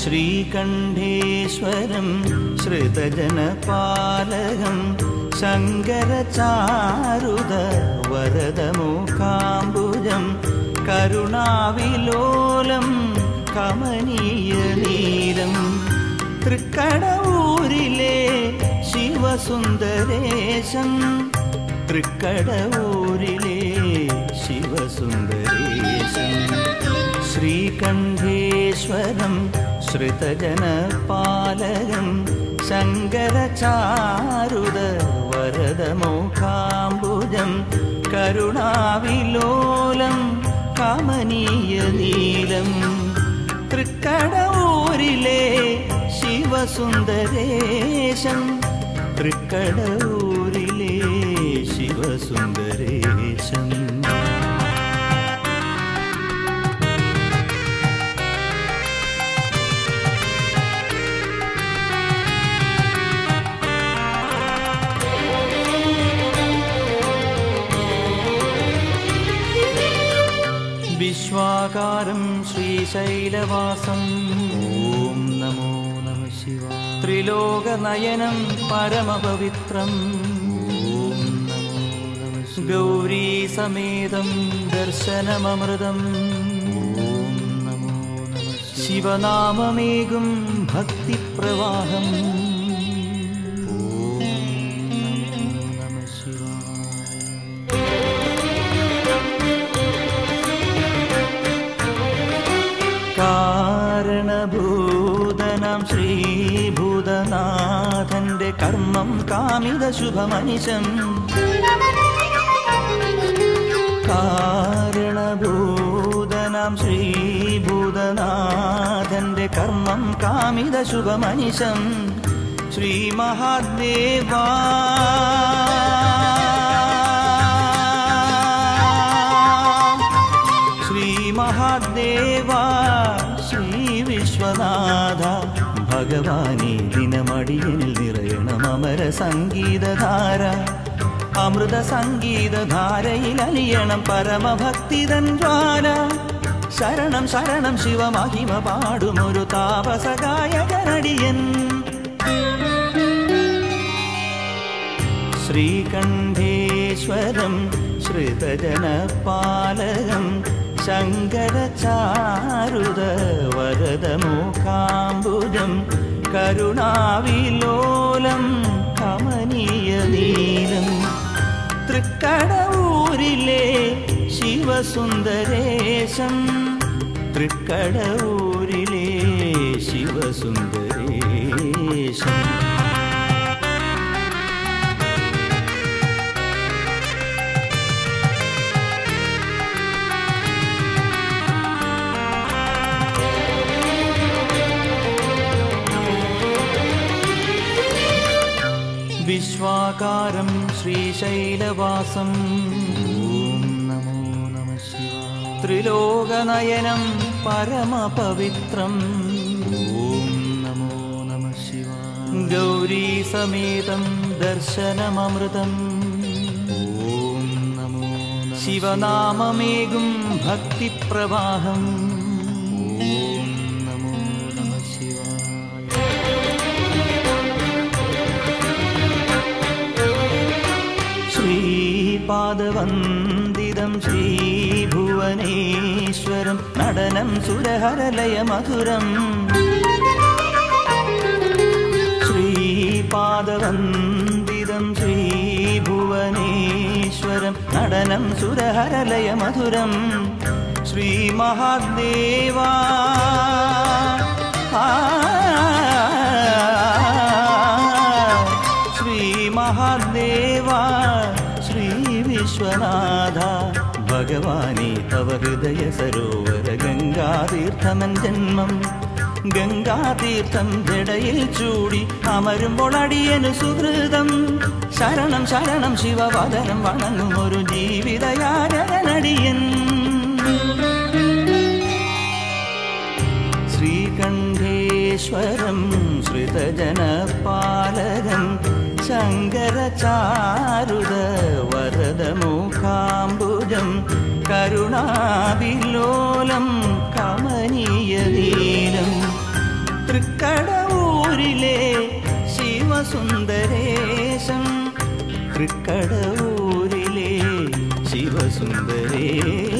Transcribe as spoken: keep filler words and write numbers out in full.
श्रीकण्ठेश्वरं श्रुतजनपालकं शङ्करचारुद वरदमुखाम्बुजं करुणाविलोलं कमनीयनीलं तृक्कडूरिले शिवसुन्दरेशं तृक्कडूरिले शिवसुन्दरेशं श्रीकण्ठेश्वरं श्रुतजनपालकं शङ्करचारुद वरदमुखाम्बुजं करुणाविलोलं कमनीयनीलं तृक्कडूरिले शिवसुन्दरेशं तृक्कडूरिले शिवसुन्दरेशम् विश्वाकारं श्रीशैलवासं ॐ नमो नमः शिवाय त्रिलोकनयनं परमपवित्रं ॐ नमो नमः शिवाय गौरीसमेतं दर्शनममृतम् ॐ नमो नमः शिवाय शिवनाममेघं भक्तिप्रवाहम् कारणभूतनां श्रीभूतनाथന്റെ कर्मं कामिदशुभमनिशं कारणभूतनां श्रीभूतनाथന്റെ कर्मं कामिदशुभमनिशं श्रीमहादेवा श्रीमहादेवा श्रीविश्वनाथ भगवानी दिनमडियनिल निरयणम अमर संगीतधार अमृत संगीतधारയിൽ അലിയണം പരമഭക്തിതൻ ജ്വാല ശരണം ശരണം ശിവമഹിമ പാടുമൊരു താപസഗായകനടിയൻ ശ്രീകണ്ഠേശ്വരം ശ്രുതജനപാലകം शङ्करचारुद वरदमुखाम्बुजं करुणाविलोलं कमनीयनीलं तृक्कडूरिले शिवसुन्दरेशं तृक्कडूरिले शिवसुन्दरेशम् विश्वाकारं श्रीशैलवासं ॐ नमो नमः शिवाय त्रिलोकनयनं परमपवित्रं ॐ नमो नमः शिवाय गौरीसमेतं दर्शनममृतम् ॐ नमो नमः शिवनाममेघं भक्तिप्रवाहम् पादवन्दितं श्रीभुवनेश्वरं नडनं सुरहरलयमधुरं श्रीपादवन्दितं श्रीभुवनेश्वरं नडनं सुरहरलयमधुरं श्रीमहादेवा श्रीमहादेवा विश्वनाथ भगवानी तव हृदय सरोवर गंगातीर्थमन जन्मं गंगातीर्थं जडയിൽ ചൂടി അമരുമ്പോൾ അടിയനു സുഹൃതം ശരണം ശരണം ശിവവദനം വണങ്ങും ഒരു ജീവിതയാനടിയൻ ശ്രീകണ്ഠേശ്വരം ശ്രുതജനപാലകം शङ्करचारुद वरदमुखाम्बुजं करुणाविलोलं कमनीयनीलं തൃക്കടവൂരിലെ ശിവസുന്ദരേശൻ തൃക്കടവൂരിലെ ശിവസുന്ദരേശൻ